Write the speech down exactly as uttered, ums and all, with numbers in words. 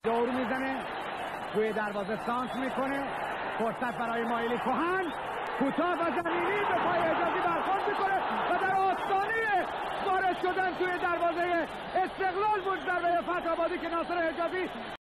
دور میزنه توی دروازه سانس میکنه. فرصت برای مایلی کهن، کوتاه و زمینی به پای حجازی برخورد میکنه و در آستانه وارد شدن توی دروازه استقلال بود ضربه فتح آبادی که ناصر حجازی